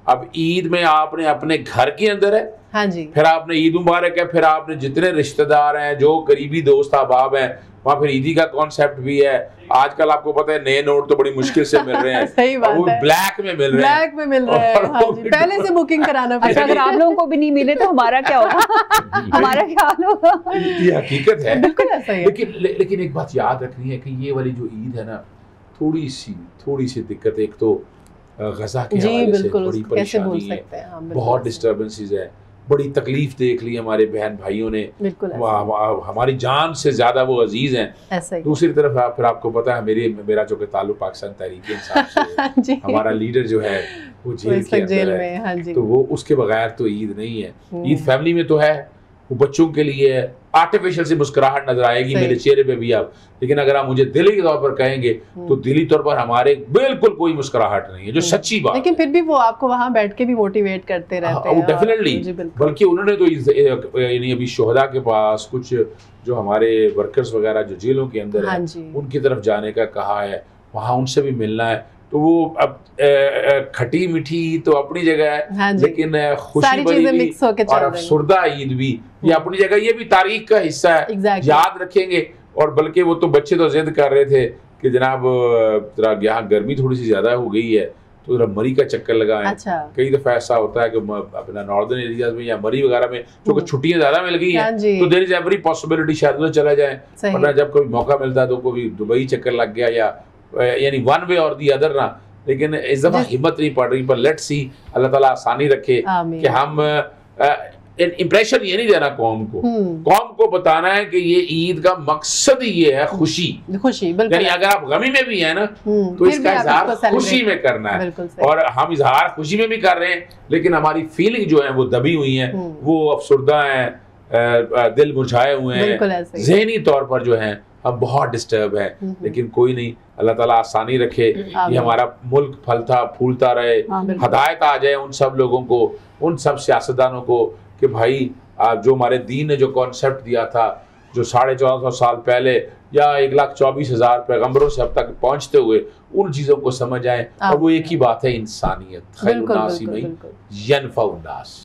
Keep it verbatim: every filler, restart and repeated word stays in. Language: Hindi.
अब ईद में आपने अपने घर के अंदर है, हाँ जी, फिर आपने ईद मुबारक है, फिर आपने जितने रिश्तेदार हैं, जो करीबी दोस्त अहबाब हैं, वहाँ फिर ईदी का कॉन्सेप्ट भी है। आजकल आपको पता है नए नोट तो बड़ी मुश्किल से मिल रहे हैं सही बात वो है, ब्लैक में मिल रहे हैं, ब्लैक में मिल रहे हैं, हाँ जी, पहले से बुकिंग कराना अच्छा, अगर आप लोगों को भी नहीं मिले तो हमारा क्या होगा? हमारा क्या हाल होगा? ये हकीकत है। बिल्कुल ऐसा ही है। लेकिन ले, लेकिन एक बात याद रखनी है कि ये वाली जो ईद है ना, थोड़ी सी थोड़ी सी दिक्कत, एक तो गजा के हवाले से बड़ी परेशानी है, बहुत डिस्टर्बेंसेस है, बड़ी तकलीफ देख ली हमारे बहन भाइयों ने, हमारी जान से ज्यादा वो अजीज हैं। दूसरी तरफ आप फिर आपको पता है मेरी मेरा जो कि ताल्लुक पाकिस्तान तहरीक इंसाफ से है, हमारा लीडर जो है वो जेल के अंदर है, हाँ जी। तो वो उसके बगैर तो ईद नहीं है। ईद फैमिली में तो है, वो बच्चों के लिए आर्टिफिशियल सी मुस्कुराहट नजर आएगी मेरे चेहरे पे भी आप, लेकिन अगर आप मुझे दिली के तौर पर कहेंगे तो दिली तौर पर हमारे बिल्कुल कोई मुस्कुराहट नहीं है, जो सच्ची बात। लेकिन फिर भी वो आपको वहां बैठ के भी मोटिवेट करते रहते हैं। डेफिनेटली, बल्कि उन्होंने तो यानी अभी शोहदा के पास कुछ जो हमारे वर्कर्स वगैरह जो जेलों के अंदर हैं उनकी तरफ जाने का कहा है, वहाँ उनसे भी मिलना है। तो वो अब खटी मीठी तो अपनी जगह है, हाँ लेकिन खुशी भरी भी और अफसुर्दा ईद भी ये अपनी जगह, ये भी तारीख का हिस्सा है, exactly. याद रखेंगे। और बल्कि वो तो बच्चे तो जिद कर रहे थे कि जनाब जरा यहाँ गर्मी थोड़ी सी ज्यादा हो गई है तो जरा मरी का चक्कर लगाएं। अच्छा। कई दफा ऐसा होता है कि अपना नॉर्दर्न एरियाज में या मरी वगैरह में जो कि छुट्टियां ज्यादा मिल गई हैं, तो देयर इज एवरी पॉसिबिलिटी शायद उधर चला जाए, वरना जब कोई मौका मिलता है तो कोई दुबई चक्कर लग गया या यानी वन वे और दी अदर ना। लेकिन इस दफा हिम्मत नहीं पड़ रही, पर लेट्स सी, अल्लाह ताला आसानी रखे कि हम इम्प्रेशन ये नहीं देना कौम को, कौम को बताना है कि ये ईद का मकसद ही ये है खुशी, खुशी। यानी अगर आप गमी में भी है ना तो इसका इजहार खुशी में करना है, और हम इजहार खुशी में भी कर रहे हैं, लेकिन हमारी फीलिंग जो है वो दबी हुई है, वो अफसुर्दा है, दिल मुरझाए हुए हैं, ज़हनी तौर पर जो है अब बहुत डिस्टर्ब है। लेकिन कोई नहीं, अल्लाह ताला आसानी रखे, ये हमारा मुल्क फलता फूलता रहे, हदायत आ जाए उन सब लोगों को, उन सब सियासतदानों को कि भाई आप जो हमारे दीन ने जो कॉन्सेप्ट दिया था, जो साढ़े चौदह सौ साल पहले या एक लाख चौबीस हजार पैगम्बरों से अब तक पहुंचते हुए, उन चीजों को समझ आए। और वो एक ही बात है, इंसानियत, खैरुन्नासी में यनफउन्नास।